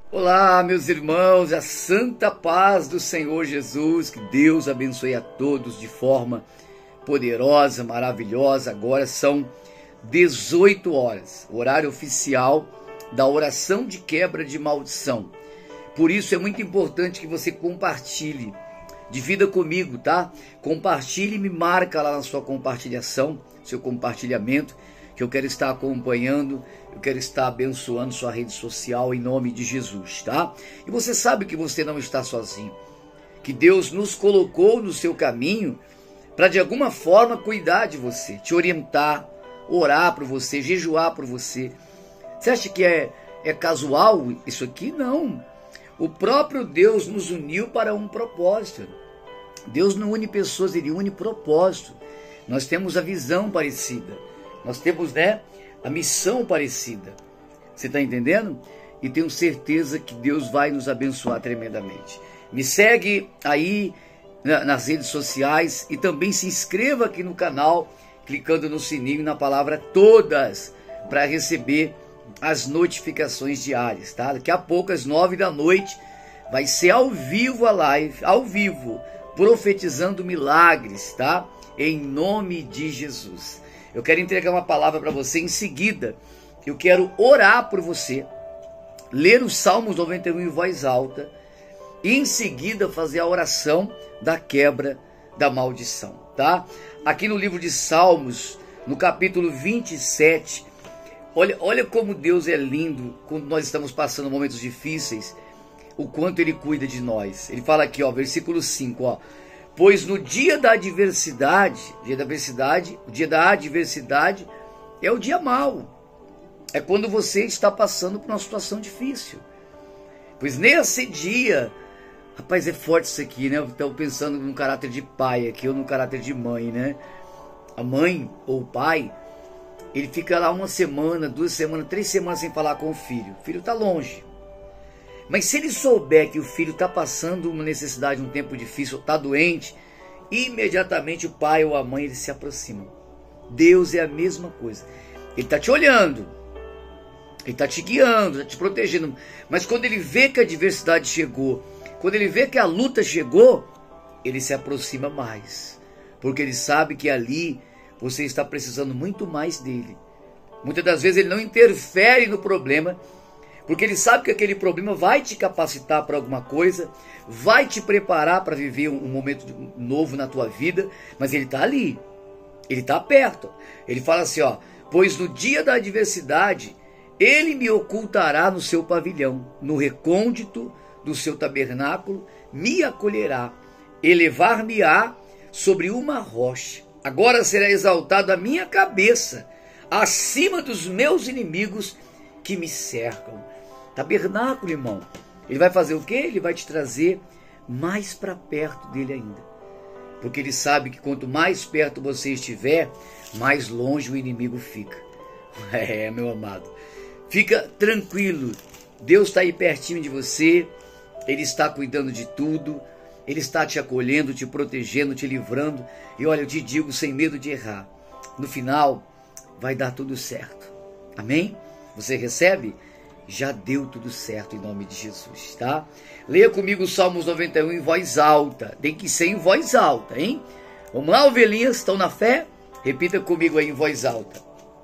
Olá, meus irmãos, a santa paz do Senhor Jesus, que Deus abençoe a todos de forma poderosa, maravilhosa. Agora são 18 horas, horário oficial da oração de quebra de maldição. Por isso é muito importante que você compartilhe, divida comigo, tá? Compartilhe e me marca lá na sua compartilhação, seu compartilhamento, que eu quero estar acompanhando, eu quero estar abençoando sua rede social em nome de Jesus, tá? E você sabe que você não está sozinho, que Deus nos colocou no seu caminho para de alguma forma cuidar de você, te orientar, orar por você, jejuar por você. Você acha que é casual isso aqui? Não. O próprio Deus nos uniu para um propósito. Deus não une pessoas, Ele une propósito. Nós temos a visão parecida. Nós temos, a missão parecida. Você está entendendo? E tenho certeza que Deus vai nos abençoar tremendamente. Me segue aí nas redes sociais e também se inscreva aqui no canal, clicando no sininho na palavra todas, para receber as notificações diárias, tá? Daqui a pouco, às 9 da noite, vai ser ao vivo a live, ao vivo, profetizando milagres, tá? Em nome de Jesus. Eu quero entregar uma palavra para você em seguida. Eu quero orar por você, ler os Salmos 91 em voz alta e em seguida fazer a oração da quebra da maldição, tá? Aqui no livro de Salmos, no capítulo 27, olha como Deus é lindo quando nós estamos passando momentos difíceis, o quanto Ele cuida de nós. Ele fala aqui, versículo 5, pois no dia da adversidade, o dia da adversidade é o dia mau. É quando você está passando por uma situação difícil. Pois nesse dia, rapaz, é forte isso aqui, né? Eu estou pensando num caráter de pai aqui, ou num caráter de mãe, né? A mãe ou o pai, ele fica lá 1 semana, 2 semanas, 3 semanas sem falar com o filho. O filho está longe. Mas se ele souber que o filho está passando uma necessidade, um tempo difícil, está doente, imediatamente o pai ou a mãe eles se aproximam. Deus é a mesma coisa. Ele está te olhando, Ele está te guiando, está te protegendo. Mas quando ele vê que a adversidade chegou, quando ele vê que a luta chegou, ele se aproxima mais. Porque ele sabe que ali você está precisando muito mais dele. Muitas das vezes ele não interfere no problema, porque ele sabe que aquele problema vai te capacitar para alguma coisa, vai te preparar para viver um momento novo na tua vida, mas ele está ali, ele está perto. Ele fala assim, pois no dia da adversidade, ele me ocultará no seu pavilhão, no recôndito do seu tabernáculo, me acolherá, elevar-me-á sobre uma rocha. Agora será exaltada a minha cabeça, acima dos meus inimigos que me cercam. Tabernáculo, irmão, ele vai fazer o quê? Ele vai te trazer mais para perto dele ainda. Porque ele sabe que quanto mais perto você estiver, mais longe o inimigo fica. Meu amado, fica tranquilo. Deus está aí pertinho de você. Ele está cuidando de tudo. Ele está te acolhendo, te protegendo, te livrando. E olha, eu te digo sem medo de errar, no final vai dar tudo certo. Amém? Você recebe? Já deu tudo certo em nome de Jesus, tá? Leia comigo os Salmos 91 em voz alta. Tem que ser em voz alta, hein? Vamos lá, ovelhinhas, estão na fé? Repita comigo aí em voz alta.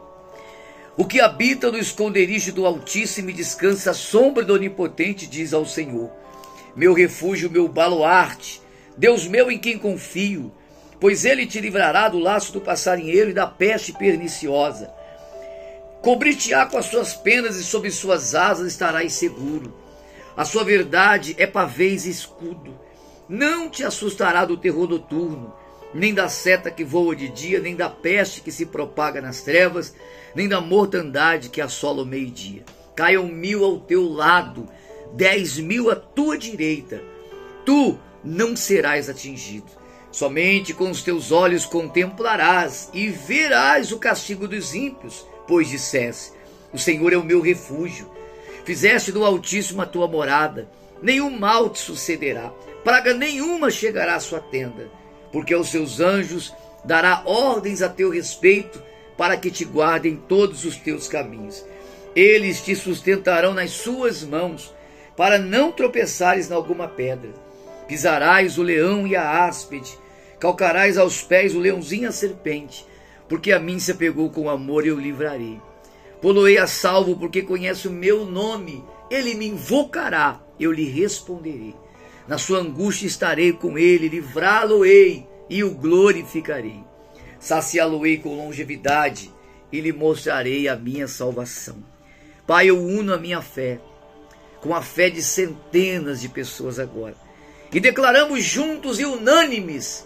O que habita no esconderijo do Altíssimo e descansa à sombra do Onipotente, diz ao Senhor: meu refúgio, meu baluarte, Deus meu em quem confio, pois Ele te livrará do laço do passarinheiro e da peste perniciosa. Cobrir-te-á com as suas penas e sob suas asas estarás seguro. A sua verdade é pavês e escudo. Não te assustará do terror noturno, nem da seta que voa de dia, nem da peste que se propaga nas trevas, nem da mortandade que assola o meio-dia. Caiam 1000 ao teu lado, 10.000 à tua direita, tu não serás atingido. Somente com os teus olhos contemplarás e verás o castigo dos ímpios, pois disseste: o Senhor é o meu refúgio. Fizeste do Altíssimo a tua morada, nenhum mal te sucederá, praga nenhuma chegará à sua tenda, porque aos seus anjos dará ordens a teu respeito, para que te guardem todos os teus caminhos. Eles te sustentarão nas suas mãos, para não tropeçares em alguma pedra. Pisarás o leão e a áspide, calcarás aos pés o leãozinho e a serpente, porque a mim se apegou com amor e eu livrarei. Pô-lo-ei a salvo, porque conhece o meu nome, ele me invocará, eu lhe responderei. Na sua angústia estarei com ele, livrá-lo-ei e o glorificarei. Saciá-lo-ei com longevidade e lhe mostrarei a minha salvação. Pai, eu uno a minha fé com a fé de centenas de pessoas agora, e declaramos juntos e unânimes: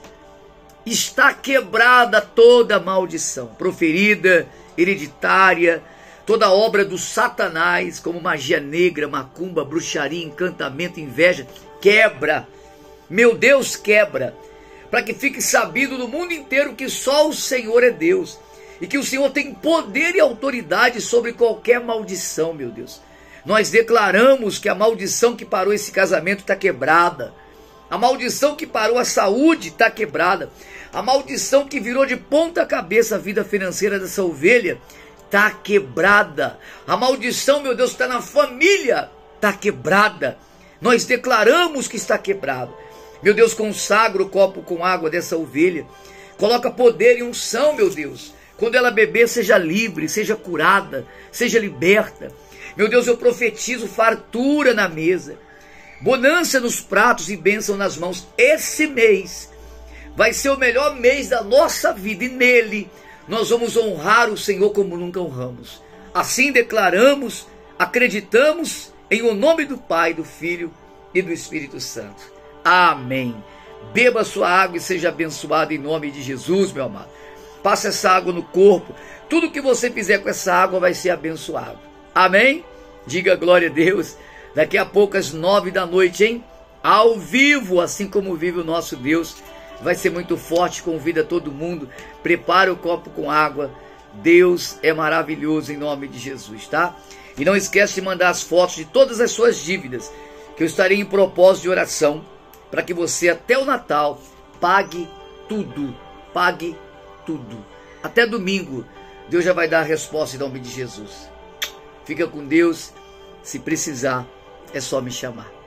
está quebrada toda maldição proferida, hereditária, toda obra do Satanás, como magia negra, macumba, bruxaria, encantamento, inveja. Quebra, meu Deus, quebra, para que fique sabido no mundo inteiro que só o Senhor é Deus, e que o Senhor tem poder e autoridade sobre qualquer maldição, meu Deus. Nós declaramos que a maldição que parou esse casamento está quebrada, a maldição que parou a saúde está quebrada, a maldição que virou de ponta cabeça a vida financeira dessa ovelha está quebrada, a maldição, meu Deus, está na família, está quebrada. Nós declaramos que está quebrado. Meu Deus, consagra o copo com água dessa ovelha, coloca poder e unção, meu Deus. Quando ela beber, seja livre, seja curada, seja liberta. Meu Deus, eu profetizo fartura na mesa, bonança nos pratos e bênção nas mãos. Esse mês vai ser o melhor mês da nossa vida, e nele nós vamos honrar o Senhor como nunca honramos. Assim declaramos, acreditamos, em o nome do Pai, do Filho e do Espírito Santo. Amém. Beba sua água e seja abençoado em nome de Jesus, meu amado. Passa essa água no corpo. Tudo que você fizer com essa água vai ser abençoado. Amém? Diga glória a Deus. Daqui a pouco às 9 da noite, hein? Ao vivo, assim como vive o nosso Deus. Vai ser muito forte, convida todo mundo. Prepara o copo com água. Deus é maravilhoso em nome de Jesus, tá? E não esquece de mandar as fotos de todas as suas dívidas, que eu estarei em propósito de oração, para que você até o Natal pague tudo. Pague tudo. Até domingo, Deus já vai dar a resposta em nome de Jesus. Fica com Deus. Se precisar, é só me chamar.